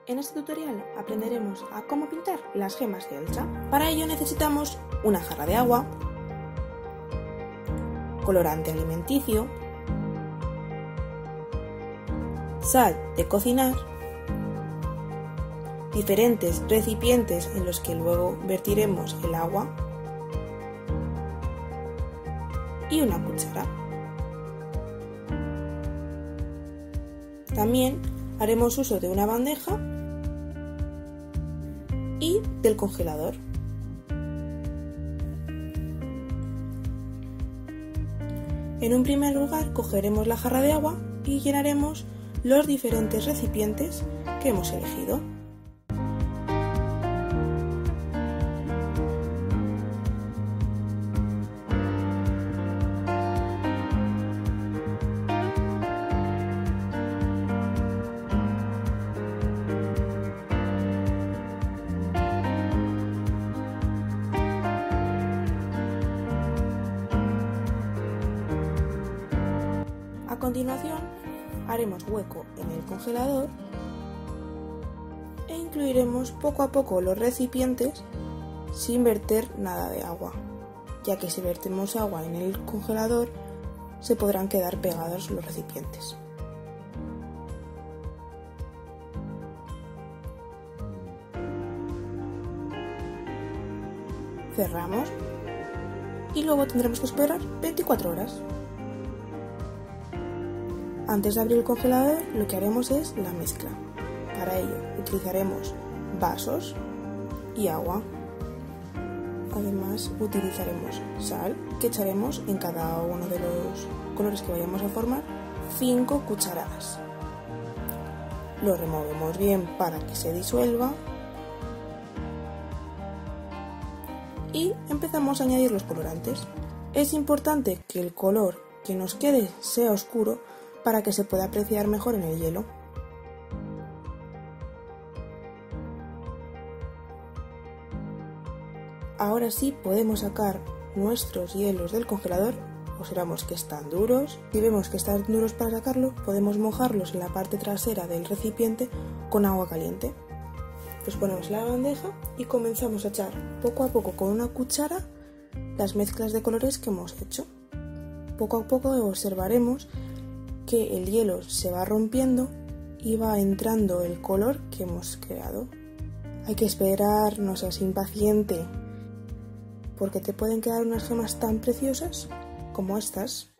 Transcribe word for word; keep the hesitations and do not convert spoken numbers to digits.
En este tutorial aprenderemos a cómo pintar las gemas de Elsa. Para ello necesitamos una jarra de agua, colorante alimenticio, sal de cocinar, diferentes recipientes en los que luego vertiremos el agua y una cuchara. También haremos uso de una bandeja y del congelador. En un primer lugar cogeremos la jarra de agua y llenaremos los diferentes recipientes que hemos elegido. A continuación, haremos hueco en el congelador e incluiremos poco a poco los recipientes sin verter nada de agua, ya que si vertemos agua en el congelador se podrán quedar pegados los recipientes. Cerramos y luego tendremos que esperar veinticuatro horas. Antes de abrir el congelador, lo que haremos es la mezcla. Para ello utilizaremos vasos y agua. Además utilizaremos sal, que echaremos en cada uno de los colores que vayamos a formar cinco cucharadas. Lo removemos bien para que se disuelva y empezamos a añadir los colorantes. Es importante que el color que nos quede sea oscuro para que se pueda apreciar mejor en el hielo. Ahora sí podemos sacar nuestros hielos del congelador. Observamos que están duros. Si vemos que están duros para sacarlo, podemos mojarlos en la parte trasera del recipiente con agua caliente. Los ponemos en la bandeja y comenzamos a echar poco a poco con una cuchara las mezclas de colores que hemos hecho. Poco a poco observaremos que el hielo se va rompiendo y va entrando el color que hemos creado. Hay que esperar, no seas impaciente, porque te pueden quedar unas gemas tan preciosas como estas.